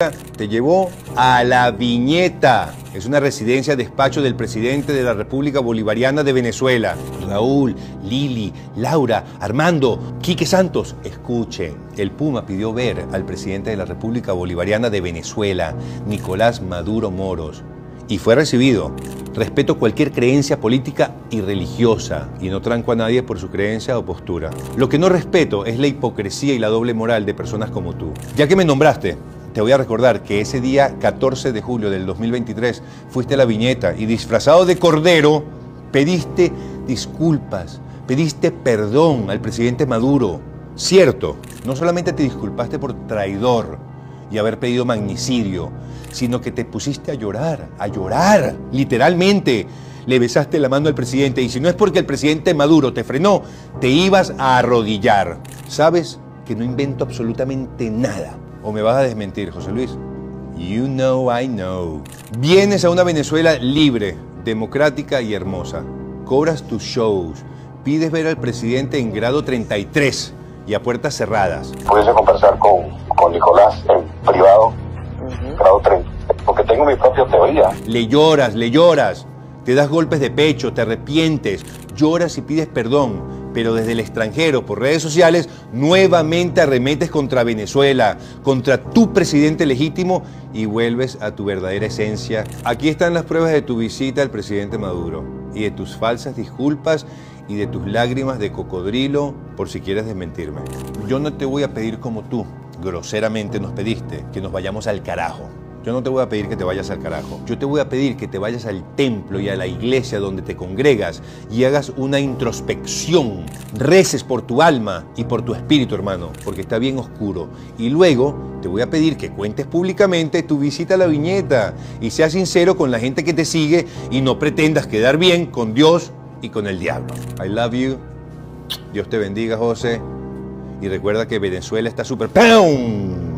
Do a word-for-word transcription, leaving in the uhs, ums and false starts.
te llevó a La Viñeta. Es una residencia despacho del presidente de la República Bolivariana de Venezuela. Raúl, Lili, Laura, Armando, Quique Santos, escuchen. El Puma pidió ver al presidente de la República Bolivariana de Venezuela, Nicolás Maduro Moros, y fue recibido. Respeto cualquier creencia política y religiosa y no tranco a nadie por su creencia o postura. Lo que no respeto es la hipocresía y la doble moral de personas como tú. Ya que me nombraste, te voy a recordar que ese día catorce de julio del dos mil veintitrés fuiste a La Viñeta y disfrazado de cordero pediste disculpas, pediste perdón al presidente Maduro. Cierto, no solamente te disculpaste por traidor y haber pedido magnicidio, sino que te pusiste a llorar, a llorar, literalmente. Le besaste la mano al presidente y si no es porque el presidente Maduro te frenó, te ibas a arrodillar. ¿Sabes que no invento absolutamente nada? ¿O me vas a desmentir, José Luis? You know I know. Vienes a una Venezuela libre, democrática y hermosa. Cobras tus shows, pides ver al presidente en grado treinta y tres y a puertas cerradas. Pudiese conversar con, con Nicolás en privado, uh-huh. grado treinta, porque tengo mi propia teoría. Le lloras, le lloras, te das golpes de pecho, te arrepientes, lloras y pides perdón, pero desde el extranjero, por redes sociales, nuevamente arremetes contra Venezuela, contra tu presidente legítimo y vuelves a tu verdadera esencia. Aquí están las pruebas de tu visita al presidente Maduro y de tus falsas disculpas y de tus lágrimas de cocodrilo por si quieres desmentirme. Yo no te voy a pedir como tú, groseramente nos pediste, que nos vayamos al carajo. Yo no te voy a pedir que te vayas al carajo. Yo te voy a pedir que te vayas al templo y a la iglesia donde te congregas y hagas una introspección. Reces por tu alma y por tu espíritu, hermano, porque está bien oscuro. Y luego te voy a pedir que cuentes públicamente tu visita a La Viñeta y seas sincero con la gente que te sigue y no pretendas quedar bien con Dios y con el diablo. I love you. Dios te bendiga, José. Y recuerda que Venezuela está súper ¡pum!